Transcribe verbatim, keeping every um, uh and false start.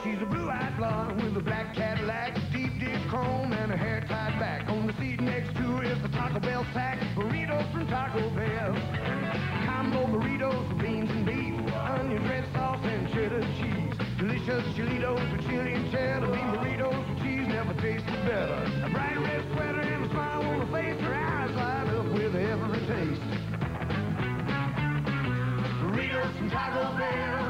She's a blue-eyed blonde with a black Cadillac, deep dish comb, and her hair tied back. On the seat next to her is the Taco Bell sack. Burritos from Taco Bell. Combo burritos with beans and beef, onion, red sauce, and cheddar cheese. Delicious chilitos with chili and cheddar. Bean burritos with cheese never tasted better. A bright red sweater and a smile on her face. Her eyes light up with every taste. Burritos from Taco Bell.